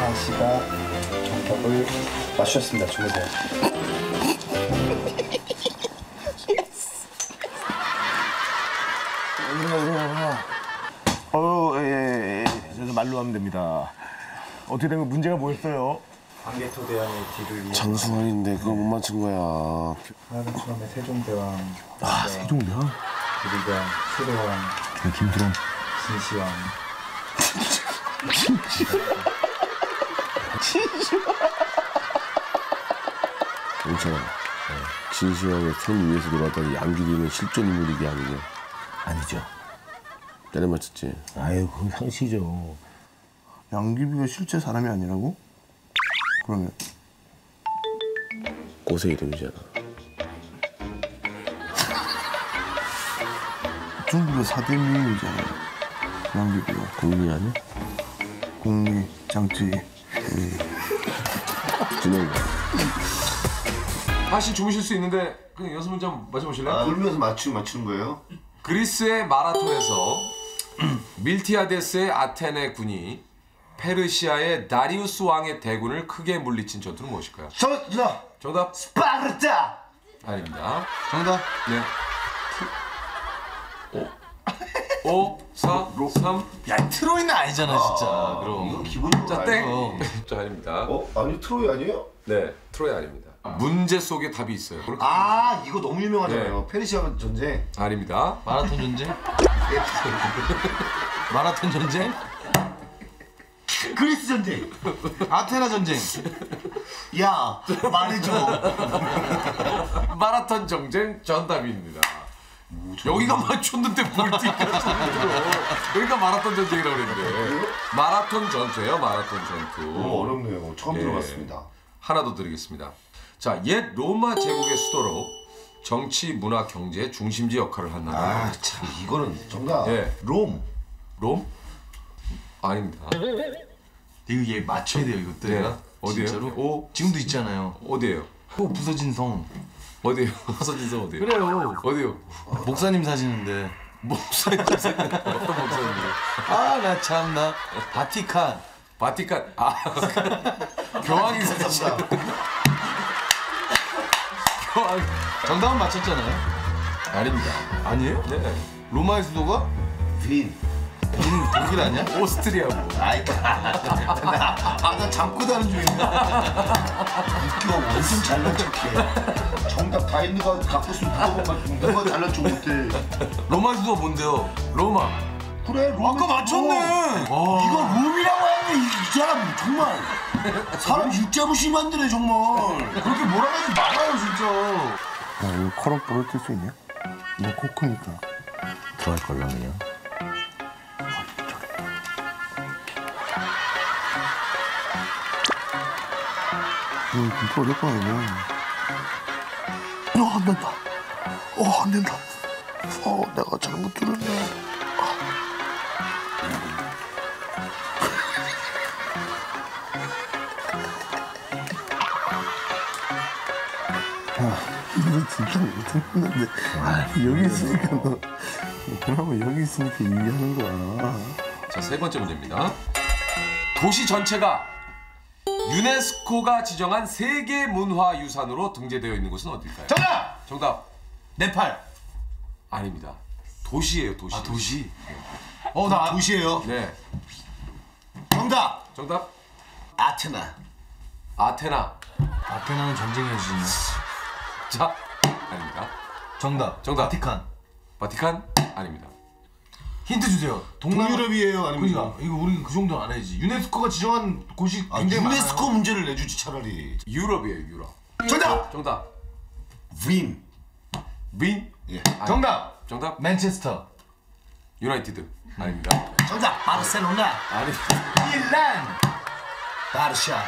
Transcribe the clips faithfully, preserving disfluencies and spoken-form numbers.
이상한 씨가 정답을 맞추셨습니다. 주무세요. 어, 예, 예, 예. 그래서 말로 하면 됩니다. 어떻게 된 거 문제가 뭐였어요? 광개토 대왕의 뒤를 위해 장수왕인데 그거 못 맞춘 거야. 하나는 처음에 세종대왕, 아, 세종대왕? 유리대왕, 수대왕, 김두랑, 진시황. 괜찮아. 진시황의 손 위에서 놀았던 양귀비는 실존 인물이게 아니죠? 아니죠. 때려 맞췄지. 아유, 그건 상시죠. 양귀비가 실제 사람이 아니라고? 그러면 꽃의 이름이잖아. 중국의 사대 미인이잖아요. 양귀비가. 국리 아니야? 공리, 장쯔이. 진영이. 다시 주무실 수 있는데 그 연습 문제 한번 맞춰보실래요? 아, 울면서 맞추, 맞추는 거예요? 그리스의 마라톤에서 밀티아데스의 아테네 군이 페르시아의 다리우스 왕의 대군을 크게 물리친 전투는 무엇일까요? 정답! 정답? 스파르타! 아닙니다. 정답? 네. 오, 사, 삼. 야, 트로이는 아니잖아, 진짜. 아, 그럼. 이건 기본적으로 자, 알죠. 땡. 자, 아닙니다. 어? 아니 트로이 아니에요? 네, 트로이 아닙니다. 문제 속에 답이 있어요. 아 이거 너무 유명하잖아요. 페르시아 전쟁. 아닙니다. 마라톤 전쟁? 마라톤 전쟁? 그리스 전쟁. 아테나 전쟁. 야 말해줘. 마라톤 전쟁 정답입니다. 여기가 맞췄는데 뭘 띠까지 여기가 마라톤 전쟁이라고 그랬는데 마라톤 전투예요. 마라톤 전투. 너무 어렵네요. 처음 예. 들어봤습니다. 하나 더 드리겠습니다. 자, 옛 로마 제국의 수도로 정치, 문화, 경제 중심지 역할을 한 나라. 아 참 이거는 정답. 예. 롬. 롬? 아닙니다. 이거 얘 맞춰야 돼요, 이것도. 네. 내가. 어디에요? 진짜로? 오. 지금도 있잖아요. 어디에요? 호 부서진 성. 어디에요? 서진성 어디에요? 그래요. 어디요? 목사님 사시는데. 목사님 사진 어떤 목사님이요? 아, 나 참나. 바티칸. 바티칸. 아 교황이 사진. 교황. 정답은 맞췄잖아요. 아닙니다. 아니에요? 네. 로마의 수도가? 빈. 빈 독일 아니야? 오스트리아고. 아이 아나 잠고 자는 중이야. 웃겨 완전 잘난 척해. 정답 다 있는 거 갖고 있으면 누가 누가 잘난 척 못해. 로마의 수도가 뭔데요? 로마. 그래 롬. 아까 맞췄네. 이거 롬이라고 하는데 이 사람 정말 사람 육자부시 만드네 정말. 그렇게 뭐라 하지 말아요 진짜. 야, 이거 컬업 부러뜨릴 수 있냐? 너 코 크니까. 들어갈 걸랑이야. 이거 진짜 어렵거 아니야. 어, 안 된다. 어, 안 된다. 어, 내가 잘못 들었네. 이거 진짜 못했는데 여기 있으니까 너 그나마 여기 있으니까 유리하는 거야. 자, 세 번째 문제입니다. 도시 전체가 유네스코가 지정한 세계 문화 유산으로 등재되어 있는 곳은 어딜까요? 정답! 정답. 네팔. 아닙니다. 도시예요, 도시. 아, 도시? 어, 나 도시예요. 네. 정답. 정답. 아테나. 아테나. 아테나는 전쟁의 여신이야. 자, 아닙니다. 정답. 정답. 바티칸. 바티칸? 아닙니다. 힌트 주세요. 동남... 동유럽이에요 아니면? 그러니까 이거 우리 그 정도는 알아야지. 유네스코가 지정한 곳이 아, 굉장히 유네스코 많아요. 문제를 내주지 차라리. 유럽이에요, 유럽. 정답. 정답. 윈. 윈? 예. 정답. 정답. 맨체스터. 유나이티드. 아닙니다. 정답. 바르셀로나. 아닙니다. 밀란. 바르샤.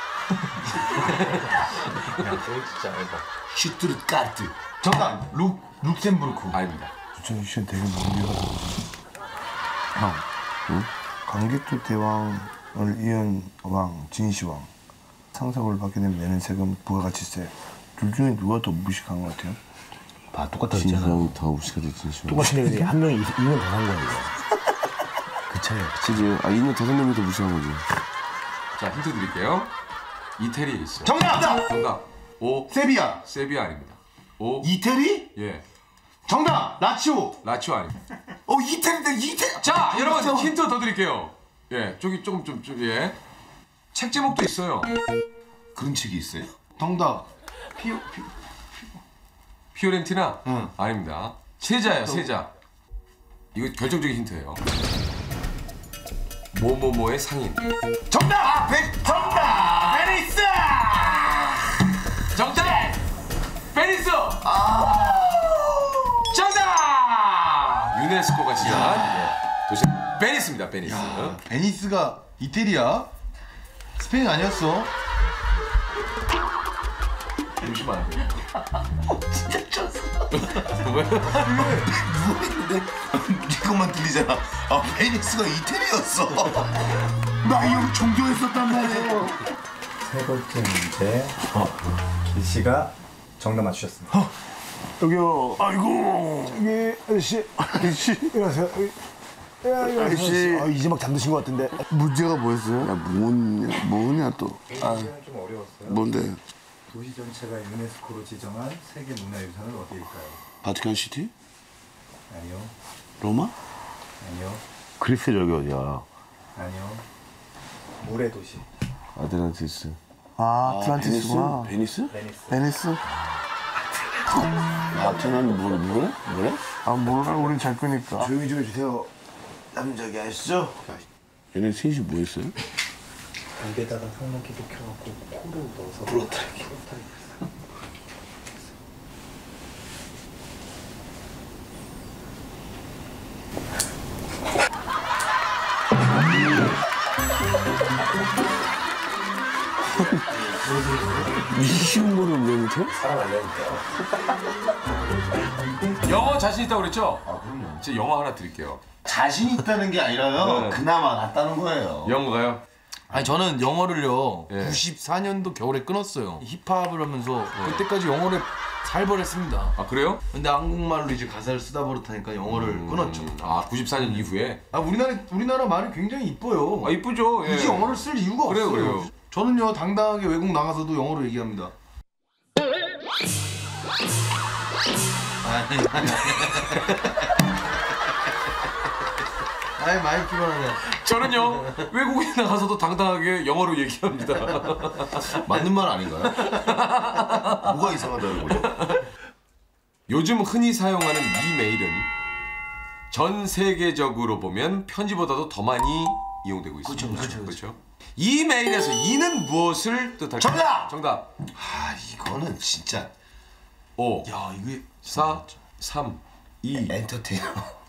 진짜 알다. 슈투르트가르트. 정답. 룩 룩셈부르크. 아닙니다. 주찬이 씨는 되게 무리하다. 형, 응? 광개토 대왕을 이은 왕 진시황 상속을 받게 되면 내는 세금 부가가치세. 둘 중에 누가 더 무식한 것 같아요? 봐, 똑같다 했잖아. 진시황이 더 무식하지, 진시황. 똑같이 내가 한 명이 이 년 더 산 거야, 이거. 그 차이야. 그치? 아, 이 년 더 산 놈이 더 무식한 거지. 자, 힌트 드릴게요. 이태리에 있어요. 정답! 정답. 오. 세비야. 세비야 아닙니다. 오. 이태리? 예. 정답! 라치오. 라치오 아닙니다. 어 이태리인데 이태리. 자, 여러분 힌트 더 드릴게요. 예, 저기 조금 좀, 좀 예. 책 제목도 있어요. 그런 책이 있어요? 정답. 피오 피. 피오렌티나? 응. 아닙니다. 세자예요, 세자. 이거 결정적인 힌트예요. 뭐뭐뭐의 상인. 정답! 백 정답! 베니스! 정답! 베니스! 정답! 유네스코가 지정한 예, 도시 베니스입니다, 베니스. 베니스가 이태리야? 스페인 아니었어? 잠시만 안 돼요. 진짜 쳤어. 왜? 누워있는데 이것만 들리잖아. 아 베니스가 이태리였어. 나 이 형 종교했었단 말이에요. 세 번째 문제. 길 씨가 정답 맞추셨습니다. 여기요. 아이고. 저기 아저씨. 아저씨. 안녕하세요. 아저씨. 아, 이제 막 잠드신 것 같은데. 문제가 뭐였어요? 야, 뭐냐, 뭐냐 또. 아, 문제는 좀 어려웠어요. 뭔데? 도시 전체가 유네스코로 지정한 세계 문화유산은 어디일까요? 바티칸 시티? 아니요. 로마? 아니요. 그리스 여기 어디야? 아니요. 물의 도시. 아틀란티스. 아, 아틀란티스구나. 베니스? 베니스. 베니스? 아틀란티스 뭐 뭐래? 뭐래? 아, 몰라. 우린 잘 끄니까. 조용히 좀 해주세요. 남자기 아시죠? 얘네 셋이 뭐 했어요? 입에다가 상막기도 켜갖고 코를 넣어서 불어타기. 이십 모를 왜 못해? 사람 알려니까요. 영어 자신 있다고 그랬죠? 아, 그럼요. 제가 영어 하나 드릴게요. 자신 있다는 게 아니라요. 네. 그나마 낫다는 거예요. 영어가요? 아니 저는 영어를요 예. 구십사 년도 겨울에 끊었어요. 힙합을 하면서 그때까지 영어를 살벌했습니다. 아, 그래요? 근데 한국말로 이제 가사를 쓰다 버릇하니까 영어를 끊었죠. 아, 구십사 년 이후에? 아 우리나라 우리나라 말이 굉장히 이뻐요. 아, 이쁘죠? 예. 굳이 영어를 쓸 이유가 그래요, 없어요. 그래요. 저는요 당당하게 외국 나가서도 영어로 얘기합니다. 아니 아니 아이 많이 피곤하네. 저는요, 외국에 나가서도 당당하게 영어로 얘기합니다. 맞는 말 아닌가요? 뭐가 이상하다는 거죠? 요즘 흔히 사용하는 이 메일은 전 세계적으로 보면 편지보다도 더 많이 이용되고 있습니다. 그렇죠, 그렇죠, 그렇죠. 이 메일에서 이는 무엇을 뜻할까요? 정답! 정답. 아 이거는 진짜 오, 야 이게 사, 삼, 이. 엔터테이너.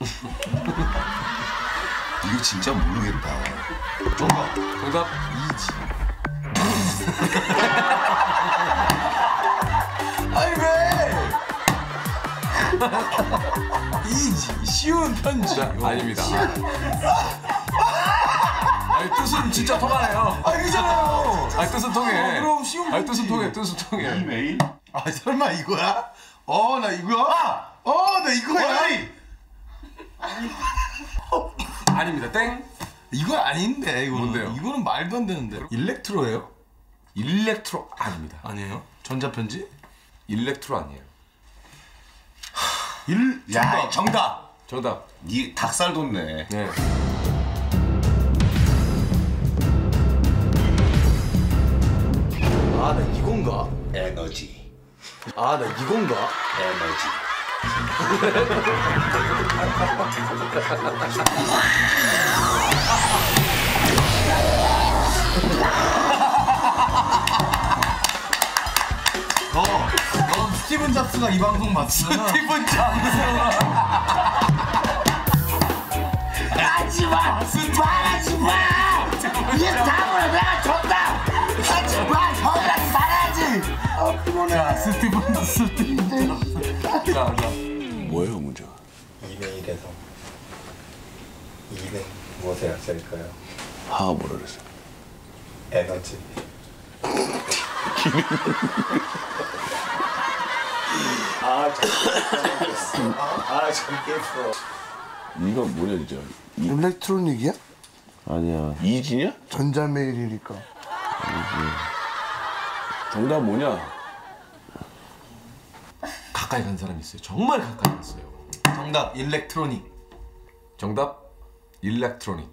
이거 진짜 모르겠다. 정답. 정답. 이지. 아니 왜? 이지 쉬운 편지. 아닙니다. 아니, 뜻은 진짜 통하네요. 아니잖아요. 아니, 뜻은 통해. 그럼 쉬운 아니, 편지. 뜻은 통해, 뜻은 통해. 이메일? 아 설마 이거야? 어 나 이거야? 어 나 이거야? 아닙니다. 땡. 이건 아닌데 이거는. 뭔데요? 이거는 말도 안 되는데. 일렉트로예요? 일렉트로 아닙니다. 아니에요? 전자편지? 일렉트로 아니에요. 일 야 정답. 정답. 니 닭살 돋네. 네. 아 나 이건가? 에너지. 아 나 이건가? 에너지. 너, 너 스티븐 잡스가 이 방송 봤으면 스티븐 잡스. 하지마! 말하지마! 이게 다음으로 내가 졌다! 하지마! 형이랑 살아야지! 아 피곤해. 스티븐 스티븐 잡스. 자, 자. 뭐예요 문제가? 이메일에서 이는 무엇의 약자일까요? 하가 뭐라 그랬어? 에너지. 아, 참. 아, 참 깼어. 이가 뭐냐 진짜? 이, 일렉트로닉이야? 아니야. 이진이야? 전자메일이니까. 정답 뭐냐? 가까이 간 사람이 있어요. 정말 가까이 갔어요. 정답 일렉트로닉. 정답 일렉트로닉.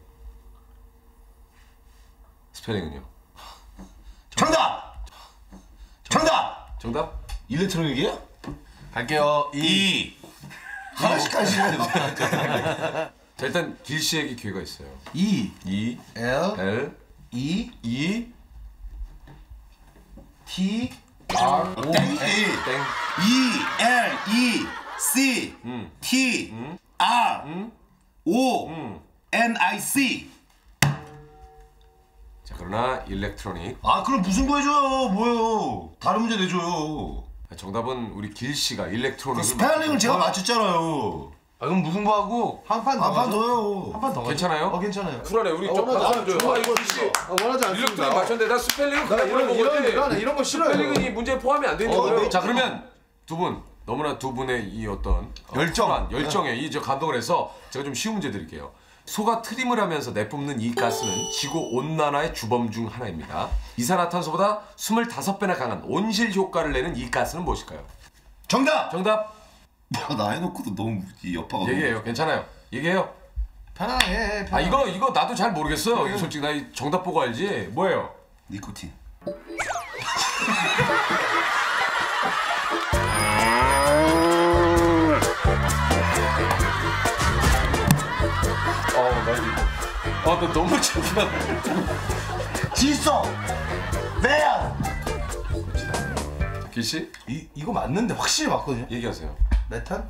스펠링은요? 정답! 정답! 정답? 일렉트로닉이에요? 갈게요. 이. 이. 하나씩 하시면 자, 일단 길 씨에게 기회가 있어요. E E L L E E T R O 땡. 땡. E L E C T R O N I C. 자, 그러나 일렉트로닉. 아 그럼 무슨 거 해줘요? 뭐예요? 다른 문제 내줘요. 정답은 우리 길 씨가 일렉트로닉. 스펠링을 제가 맞췄잖아요. 아 그럼 무슨 거 하고 한 판 더 한 판 가죠? 더요. 한 판 더 가죠? 괜찮아요? 어 괜찮아요. 쿨하네. 우리 좀 박수 줘요. 아, 이거 길 씨. 원하지 일렉트로닉 맞췄는데 나 스펠링은 그냥 이런 거거든. 나는 이런 거 싫어요. 스펠링은 이 문제에 포함이 안 되는 어, 거예요. 네. 자, 그러면 두 분 너무나 두 분의 이 어떤 열정. 어, 열정에 이 저 감동을 해서 제가 좀 쉬운 문제 드릴게요. 소가 트림을 하면서 내뿜는 이 가스는 지구 온난화의 주범 중 하나입니다. 이산화탄소보다 스물다섯 배나 강한 온실 효과를 내는 이 가스는 무엇일까요? 정답. 정답 야, 나 해놓고도 너무 이 여파가 너무- 얘기해요. 괜찮아요. 얘기해요. 편하게 해. 아 편하게. 이거 이거 나도 잘 모르겠어. 이거 솔직히 나 이 정답 보고 알지. 뭐예요? 니코틴. 아나 너무 창피하다. 질소. 매연. 길 씨, 이 이거 맞는데 확실히 맞거든요. 얘기하세요. 메탄?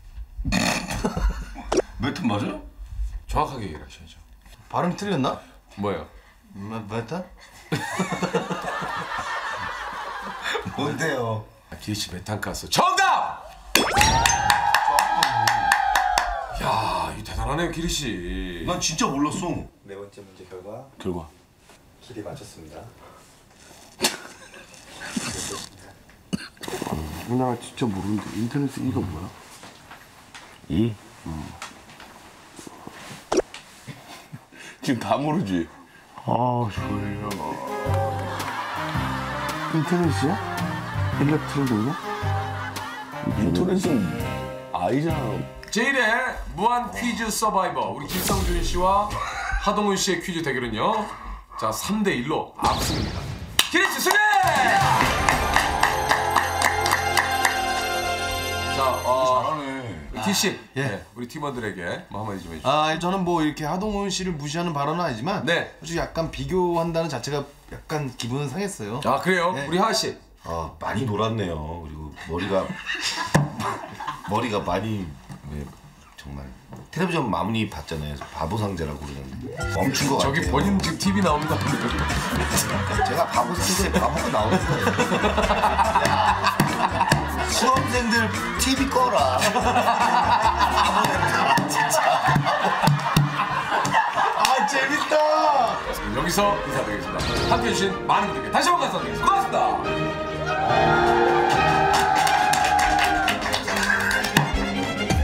메탄 맞아요? 정확하게 얘기를 하셔야죠. 발음 틀렸나? 뭐예요? 메, 메탄? 뭔데요? 아, 길 씨 메탄가스 정답! 야, 이 대단하네요, 길 씨. 난 진짜 몰랐어. 네 번째 문제 결과 결과. 길이 맞췄습니다. 나 진짜 모르는데 인터넷에 이거 뭐야? 이? 지금 다 모르지? 아 졸려. 인터넷이야? 일렉트로닉이야? 인터넷은 아이잖아. 제일의 무한 퀴즈 서바이버 우리 김상준 씨와 하동훈 씨의 퀴즈 대결은요. 자, 삼 대 일로 앞섭니다. 기리치 승리! 자, 어, 잘하네. 기 씨, 예. 네, 우리 팀원들에게 뭐 한마디 좀 해주세요. 아 저는 뭐 이렇게 하동훈 씨를 무시하는 발언은 아니지만 네. 솔직히 약간 비교한다는 자체가 약간 기분은 상했어요. 아, 그래요? 네. 우리 하하 씨. 아 많이 놀았네요. 그리고 머리가 머리가 많이 네, 정말 텔레비전 마무리 봤잖아요. 바보 상자라고 그러는데 멈춘 것 같아요. 저기 본인 지금 티비 나옵니다. 제가 바보 상자에 바보가 나오는 거예요. 야, 수험생들 티비 꺼라. 아 재밌다. 여기서 인사드리겠습니다. 함께해 주신 많은 분들께 다시 한번 감사드리겠습니다. 고맙습니다.